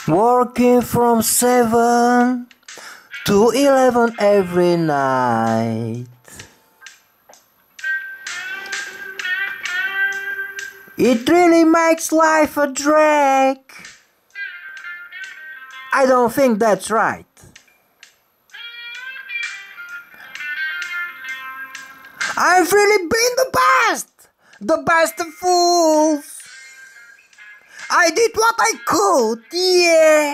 Working from 7 to 11 every night. It really makes life a drag. I don't think that's right. I've really been the best of fools. I did what I could, yeah.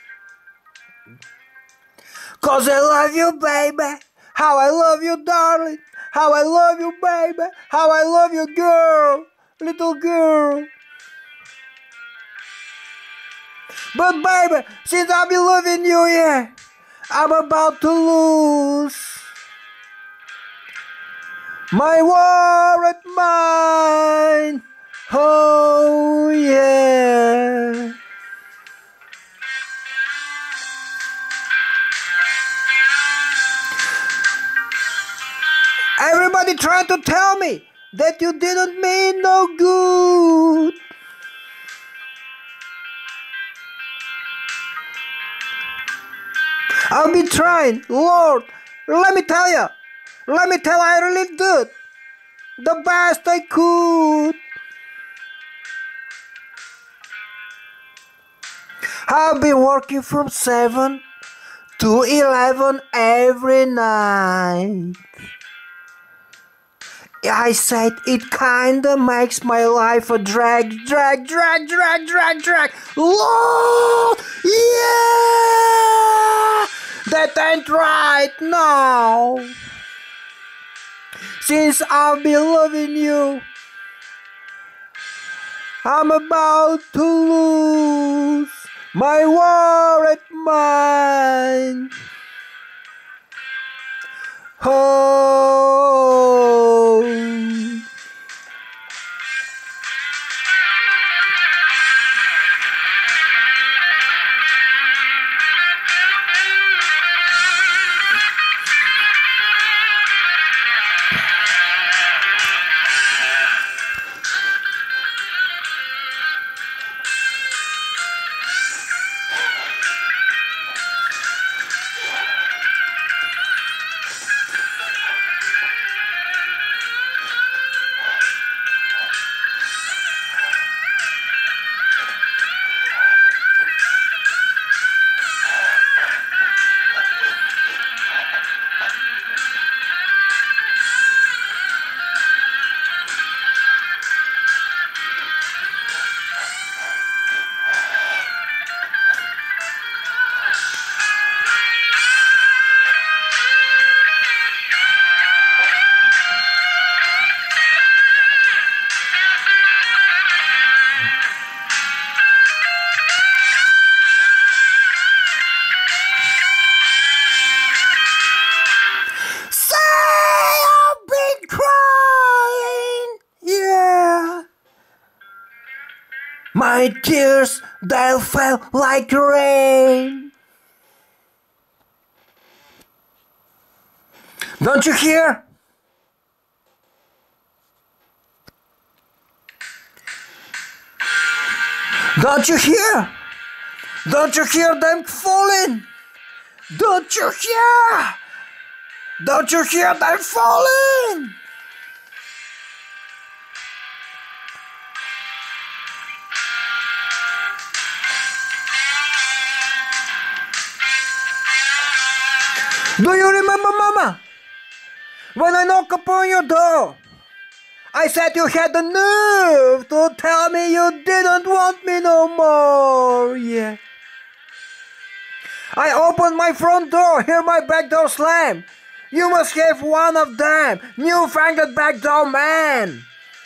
'Cause I love you, baby. How I love you, darling. How I love you, baby. How I love you, girl. Little girl. But baby, since I've been loving you, yeah, I'm about to lose my worried mind. Oh yeah. Everybody trying to tell me that you didn't mean no good. I'll be trying, Lord. Let me tell you, I really did the best I could. I've been working from 7 to 11 every night. I said it kinda makes my life a drag. Lord, yeah! That ain't right now. Since I've been loving you, I'm about to lose my worried mind. Oh. My tears, they fell like rain. Don't you hear? Don't you hear? Don't you hear them falling? Don't you hear? Don't you hear them falling? Do you remember, Mama? When I knocked upon your door, I said you had the nerve to tell me you didn't want me no more. Yeah. I opened my front door, hear my back door slam. You must have one of them, newfangled back door man.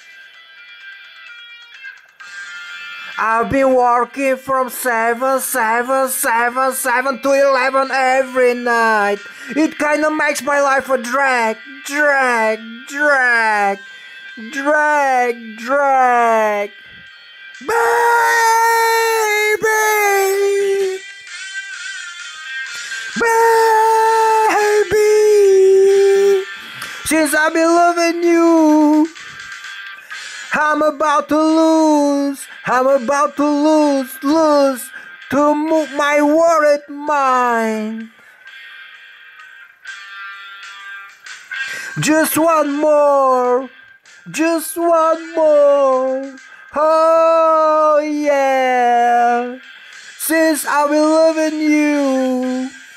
I've been working from 7 to 11 every night. It kinda makes my life a drag. Baby! Baby! Since I've been loving you, I'm about to lose to move my worried mind. Just one more, just one more. Oh yeah, since I've been loving you.